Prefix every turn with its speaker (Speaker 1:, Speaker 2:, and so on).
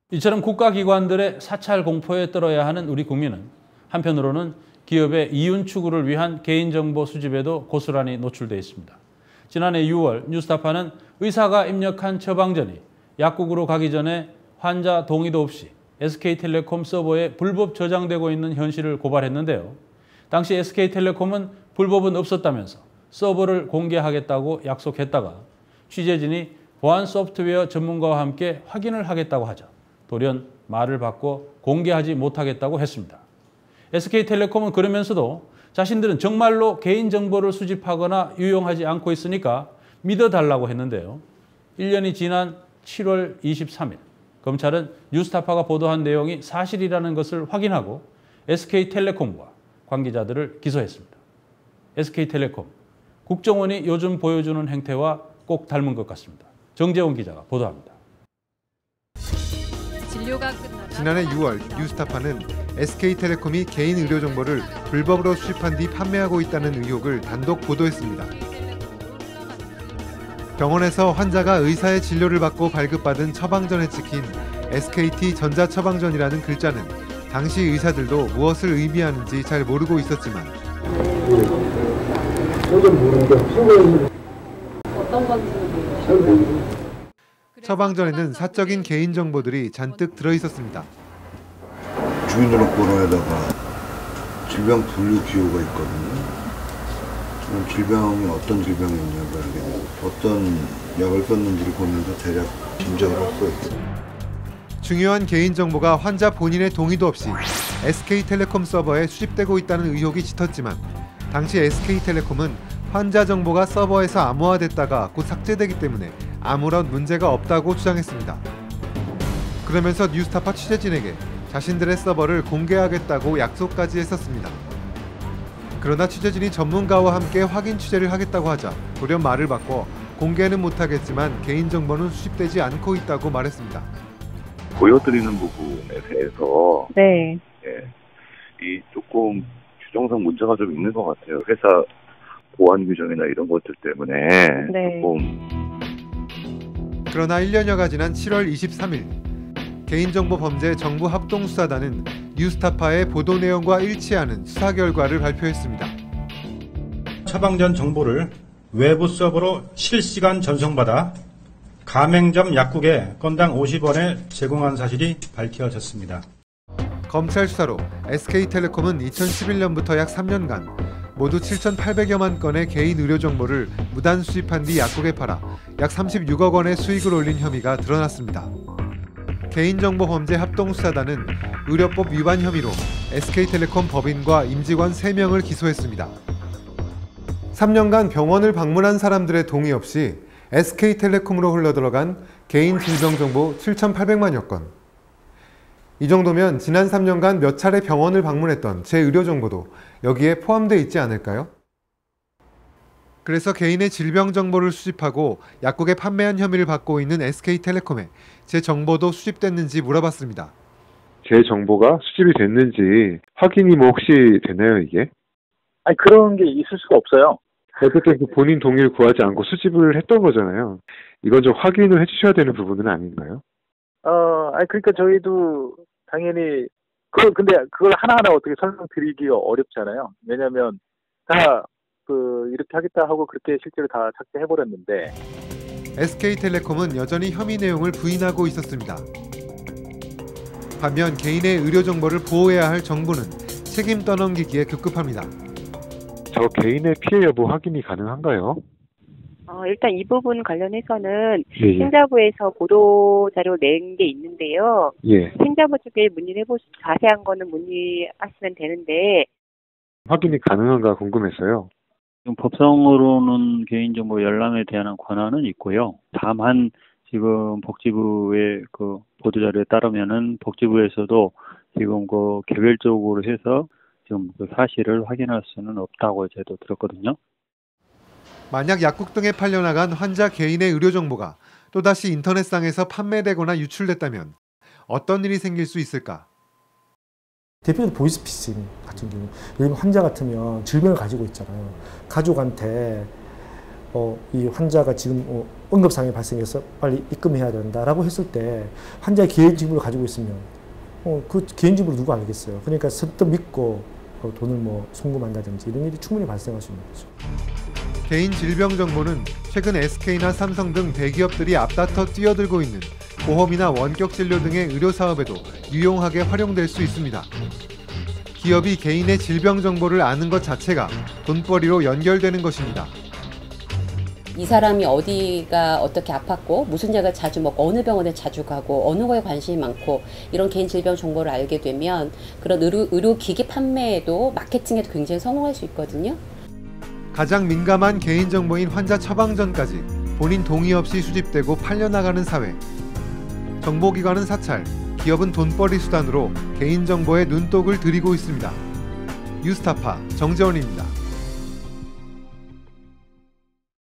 Speaker 1: 이처럼 국가기관들의 사찰 공포에 떨어야 하는 우리 국민은 한편으로는 기업의 이윤 추구를 위한 개인정보 수집에도 고스란히 노출되어 있습니다. 지난해 6월 뉴스타파는 의사가 입력한 처방전이 약국으로 가기 전에 환자 동의도 없이 SK텔레콤 서버에 불법 저장되고 있는 현실을 고발했는데요. 당시 SK텔레콤은 불법은 없었다면서 서버를 공개하겠다고 약속했다가 취재진이 보안 소프트웨어 전문가와 함께 확인을 하겠다고 하자 돌연 말을 바꿔 공개하지 못하겠다고 했습니다. SK텔레콤은 그러면서도 자신들은 정말로 개인정보를 수집하거나 유용하지 않고 있으니까 믿어달라고 했는데요. 1년이 지난 7월 23일 검찰은 뉴스타파가 보도한 내용이 사실이라는 것을 확인하고 SK텔레콤과 관계자들을 기소했습니다. SK텔레콤, 국정원이 요즘 보여주는 행태와 꼭 닮은 것 같습니다. 정재원 기자가 보도합니다.
Speaker 2: 지난해 6월 뉴스타파는 SK텔레콤이 개인 의료 정보를 불법으로 수집한 뒤 판매하고 있다는 의혹을 단독 보도했습니다. 병원에서 환자가 의사의 진료를 받고 발급받은 처방전에 찍힌 SKT 전자처방전이라는 글자는 당시 의사들도 무엇을 의미하는지 잘 모르고 있었지만
Speaker 3: 어떤 건지는
Speaker 2: 처방전에는 사적인 개인정보들이 잔뜩 들어있었습니다.
Speaker 4: 주민등록번호에다가 질병 분류 기호가 있거든요. 질병이 어떤 질병이었냐고 알게 되고 어떤 약을 썼는지를 보면서 대략 짐작을 할 수 있어요.
Speaker 2: 중요한 개인정보가 환자 본인의 동의도 없이 SK텔레콤 서버에 수집되고 있다는 의혹이 짙었지만 당시 SK텔레콤은 환자 정보가 서버에서 암호화됐다가 곧 삭제되기 때문에 아무런 문제가 없다고 주장했습니다. 그러면서 뉴스타파 취재진에게 자신들의 서버를 공개하겠다고 약속까지 했었습니다. 그러나 취재진이 전문가와 함께 확인 취재를 하겠다고 하자 돌연 말을 바꿔 공개는 못하겠지만 개인정보는 수집되지 않고 있다고 말했습니다.
Speaker 5: 보여드리는 부분에 대해서
Speaker 3: 네.
Speaker 5: 이 조금 규정상 문제가 좀 있는 것 같아요. 회사 보안 규정이나 이런 것들 때문에
Speaker 3: 네.
Speaker 5: 조금.
Speaker 2: 그러나 1년여가 지난 7월 23일 개인정보범죄 정부합동수사단은 뉴스타파의 보도 내용과 일치하는 수사 결과를 발표했습니다.
Speaker 6: 처방전 정보를 외부 서버로 실시간 전송받아 가맹점 약국에 건당 50원에 제공한 사실이 밝혀졌습니다.
Speaker 2: 검찰 수사로 SK텔레콤은 2011년부터 약 3년간 모두 7,800여만 건의 개인 의료 정보를 무단 수집한 뒤 약국에 팔아 약 36억 원의 수익을 올린 혐의가 드러났습니다. 개인정보범죄 합동수사단은 의료법 위반 혐의로 SK텔레콤 법인과 임직원 3명을 기소했습니다. 3년간 병원을 방문한 사람들의 동의 없이 SK텔레콤으로 흘러들어간 개인 질병정보 7,800만여 건. 이 정도면 지난 3년간 몇 차례 병원을 방문했던 제 의료 정보도 여기에 포함되어 있지 않을까요? 그래서 개인의 질병 정보를 수집하고 약국에 판매한 혐의를 받고 있는 SK텔레콤에 제 정보도 수집됐는지 물어봤습니다.
Speaker 7: 제 정보가 수집이 됐는지 확인이 혹시 되나요, 이게?
Speaker 8: 아니, 그런 게 있을 수가 없어요.
Speaker 7: 어쨌든 본인 동의를 구하지 않고 수집을 했던 거잖아요. 이건 좀 확인을 해주셔야 되는 부분은 아닌가요?
Speaker 8: 그러니까 저희도 당연히 근데 그걸 하나하나 어떻게 설명드리기가 어렵잖아요. 왜냐하면 다 이렇게 하겠다 하고 그렇게 실제로 다 삭제해버렸는데.
Speaker 2: SK텔레콤은 여전히 혐의 내용을 부인하고 있었습니다. 반면 개인의 의료 정보를 보호해야 할 정부는 책임 떠넘기기에 급급합니다.
Speaker 7: 저 개인의 피해 여부 확인이 가능한가요?
Speaker 3: 일단 이 부분 관련해서는
Speaker 7: 예.
Speaker 3: 행자부에서 보도 자료 낸 게 있는데요.
Speaker 7: 예.
Speaker 3: 행자부 쪽에 문의를 해보시고 자세한 거는 문의하시면 되는데.
Speaker 7: 확인이 가능한가 궁금해서요.
Speaker 9: 법상으로는 개인정보 열람에 대한 권한은 있고요. 다만 지금 복지부의 그 보도자료에 따르면은 복지부에서도 지금 그 개별적으로 해서 지금 그 사실을 확인할 수는 없다고 저도 들었거든요.
Speaker 2: 만약 약국 등에 팔려나간 환자 개인의 의료 정보가 또다시 인터넷상에서 판매되거나 유출됐다면 어떤 일이 생길 수 있을까?
Speaker 10: 대표적으로 보이스피싱 같은 경우, 예를 들면 환자 같으면 질병을 가지고 있잖아요. 가족한테 이 환자가 지금 응급상황이 발생해서 빨리 입금해야 된다라고 했을 때 환자의 개인정보를 가지고 있으면 그 개인정보를 누가 알겠어요. 그러니까 선뜻 믿고 돈을 송금한다든지 이런 일이 충분히 발생할 수 있는 거죠.
Speaker 2: 개인 질병 정보는 최근 SK나 삼성 등 대기업들이 앞다퉈 뛰어들고 있는 보험이나 원격 진료 등의 의료 사업에도 유용하게 활용될 수 있습니다. 기업이 개인의 질병 정보를 아는 것 자체가 돈벌이로 연결되는 것입니다.
Speaker 11: 이 사람이 어디가 어떻게 아팠고 무슨 약을 자주 먹고 어느 병원에 자주 가고 어느 거에 관심이 많고 이런 개인 질병 정보를 알게 되면 그런 의료기기 판매에도 마케팅에도 굉장히 성공할 수 있거든요.
Speaker 2: 가장 민감한 개인정보인 환자 처방전까지 본인 동의 없이 수집되고 팔려나가는 사회. 정보기관은 사찰, 기업은 돈벌이 수단으로 개인정보에 눈독을 들이고 있습니다. 뉴스타파 정재원입니다.